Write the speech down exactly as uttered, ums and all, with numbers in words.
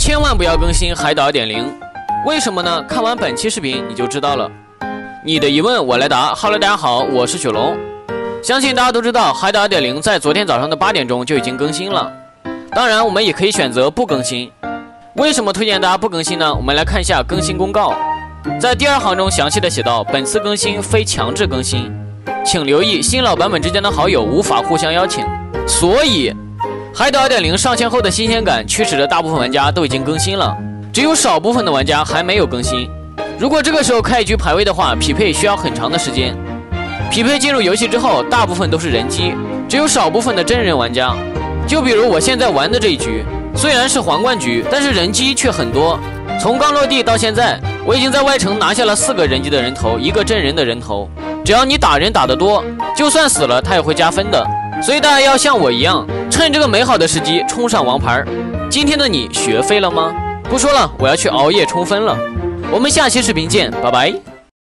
千万不要更新海岛 二点零， 为什么呢？看完本期视频你就知道了。你的疑问我来答。Hello， 大家好，我是雪龙。相信大家都知道，海岛 二点零 在昨天早上的八点钟就已经更新了。当然，我们也可以选择不更新。为什么推荐大家不更新呢？我们来看一下更新公告，在第二行中详细的写到，本次更新非强制更新，请留意新老版本之间的好友无法互相邀请。所以，海岛 二点零 上线后的新鲜感驱使着大部分玩家都已经更新了，只有少部分的玩家还没有更新。如果这个时候开一局排位的话，匹配需要很长的时间。匹配进入游戏之后，大部分都是人机，只有少部分的真人玩家。就比如我现在玩的这一局，虽然是皇冠局，但是人机却很多。从刚落地到现在，我已经在外城拿下了四个人机的人头，一个真人的人头。只要你打人打得多，就算死了他也会加分的。所以大家要像我一样，趁这个美好的时机冲上王牌。今天的你学废了吗？不说了，我要去熬夜冲分了。我们下期视频见，拜拜。